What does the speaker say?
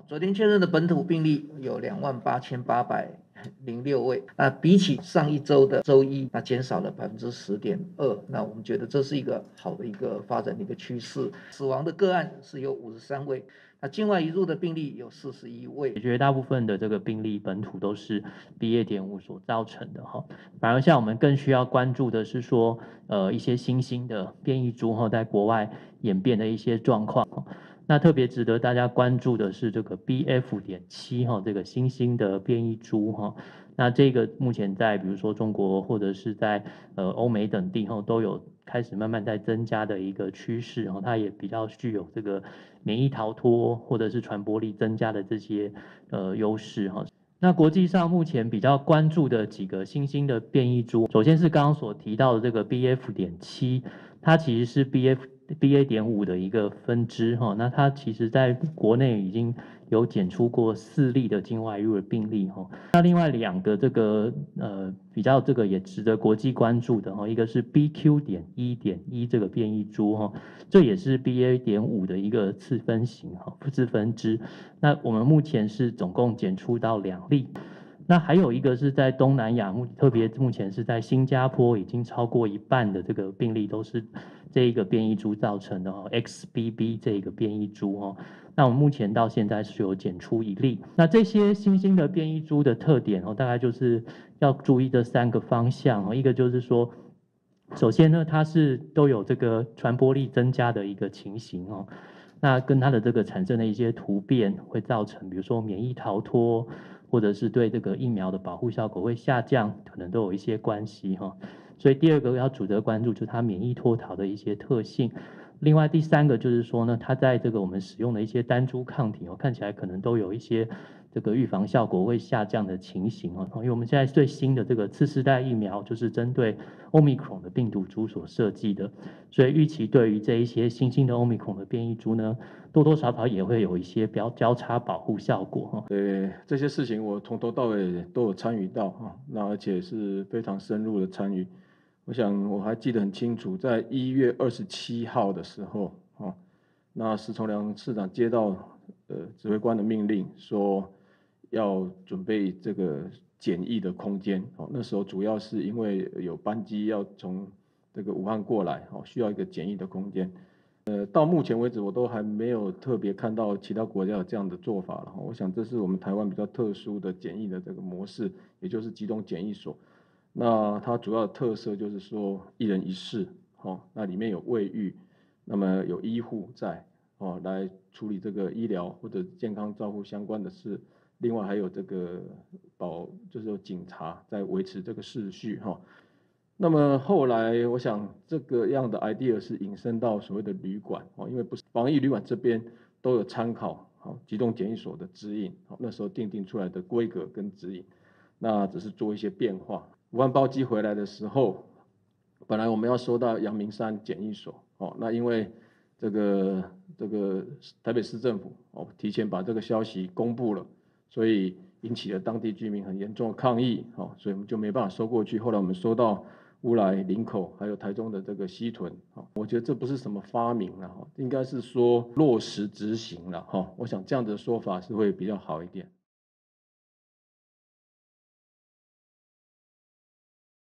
昨天确认的本土病例有28,806位，那比起上一周的周一，那减少了10.2%。那我们觉得这是一个好的一个发展的一个趋势。死亡的个案是有53位，那境外移入的病例有41位。 绝大部分的这个病例本土都是 BA.5 所造成的哈，反而像我们更需要关注的是说，一些新兴的变异株哈，在国外演变的一些状况。那特别值得大家关注的是这个 BF.7哈，这个新兴的变异株哈。那这个目前在比如说中国或者是在欧美等地哈，都有开始慢慢在增加的一个趋势哈，它也比较具有这个免疫逃脱或者是传播力增加的这些优势哈。那国际上目前比较关注的几个新兴的变异株，首先是刚刚所提到的这个 BF.7，它其实是 BA.5的一个分支哈，那它其实在国内已经有检出过4例的境外入的病例哈。那另外2个这个比较这个也值得国际关注的哈，一个是 BQ.1.1这个变异株哈，这也是 BA.5的一个次分型哈，次分支。那我们目前是总共检出到2例。那还有一个是在东南亚，特别目前是在新加坡，已经超过1半的这个病例都是这一个变异株造成的哦 ，XBB 这个变异株哦。那我们目前到现在是有检出1例。那这些新兴的变异株的特点哦，大概就是要注意这3个方向哦，一个就是说，首先呢，它是都有这个传播力增加的一个情形哦。那跟它的这个产生的一些突变会造成，比如说免疫逃脱，或者是对这个疫苗的保护效果会下降，可能都有一些关系哈。所以第2个要值得关注就是它免疫脱逃的一些特性。另外第3个就是说呢，它在这个我们使用的一些单株抗体哦，看起来可能都有一些这个预防效果会下降的情形哦。因为我们现在最新的这个次世代疫苗就是针对 Omicron 的病毒株所设计的，所以预期对于这一些新兴的 Omicron 的变异株呢，多多少少也会有一些交叉保护效果哈。 这些事情我从头到尾都有参与到哈，那而且是非常深入的参与。我想我还记得很清楚，在1月27号的时候，那石崇良市长接到指挥官的命令，说要准备这个检疫的空间。那时候主要是因为有班机要从这个武汉过来，需要一个检疫的空间。到目前为止，我都还没有特别看到其他国家有这样的做法了。我想这是我们台湾比较特殊的检疫的这个模式，也就是集中检疫所。那它主要的特色就是说1人1室，那里面有卫浴，那么有医护在，来处理这个医疗或者健康照护相关的事。另外还有这个就是有警察在维持这个秩序哈。那么后来，我想这个样的 idea 是引申到所谓的旅馆因为不是防疫旅馆这边都有参考集中检疫所的指引，那时候定出来的规格跟指引，那只是做一些变化。武汉包机回来的时候，本来我们要收到阳明山检疫所那因为这个台北市政府提前把这个消息公布了，所以引起了当地居民很严重的抗议所以我们就没办法收过去。后来我们收到乌来、林口还有台中的这个西屯我觉得这不是什么发明了应该是说落实执行了我想这样的说法是会比较好一点。